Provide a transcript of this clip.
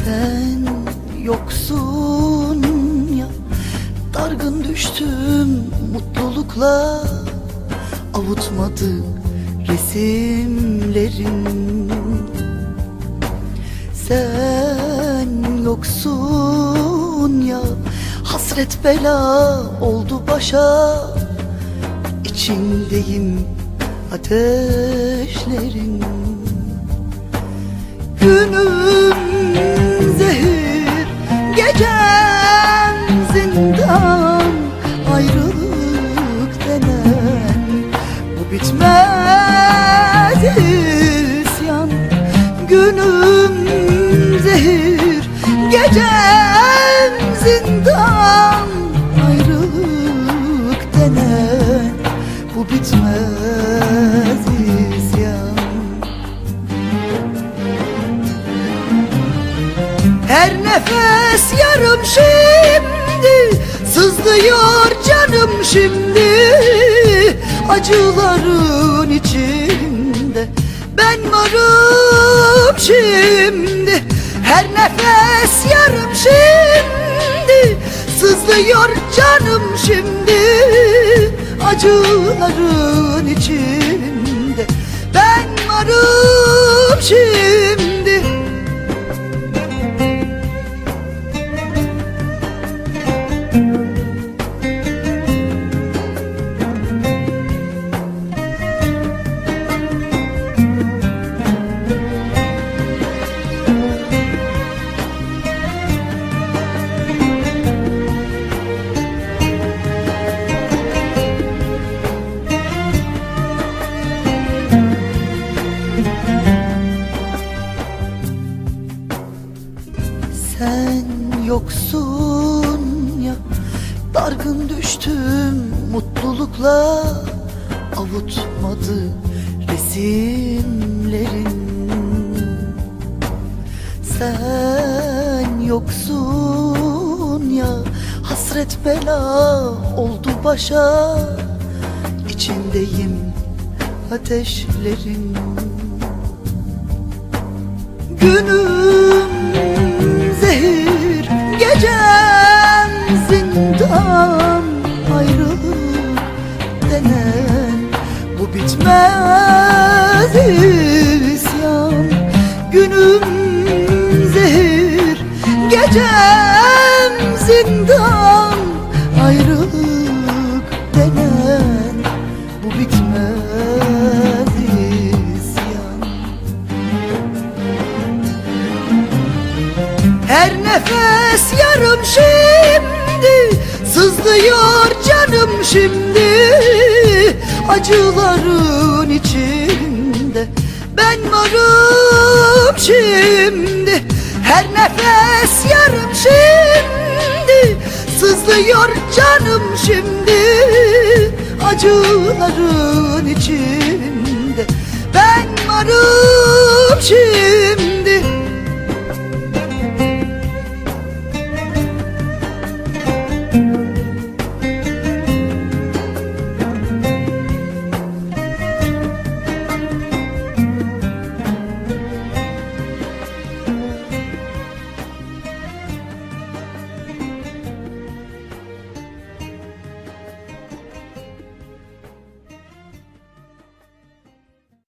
Sen yoksun ya, dargın düştüm mutlulukla. Avutmadı resimlerin. Sen yoksun ya, hasret bela oldu başa. İçindeyim ateşlerin. Günüm zehir, gecem zindan. Ayrılık denen bu bitmez isyan. Günüm zehir, gecem zindan. Ayrılık denen bu bitmez isyan. Her nefes yarım şimdi, sızlıyor canım şimdi. Acıların içinde ben varım şimdi. Her nefes yarım şimdi, sızlıyor canım şimdi. Acıların içinde ben varım şimdi. Sen yoksun ya, dargın düştüm mutlulukla. Avutmadı resimlerin. Sen yoksun ya, hasret bela oldu başa. İçindeyim ateşlerin. Günüm zehir, gecem zindan. Ayrılık denen bu bitmez isyan. Günüm zehir, gecem zindan. Ayrılık denen bu bitmez isyan. Her nefes yarım şimdi, sızlıyor canım şimdi. Acıların içinde ben varım şimdi. Her nefes yarım şimdi, sızlıyor canım şimdi. Acıların içinde ben varım şimdi.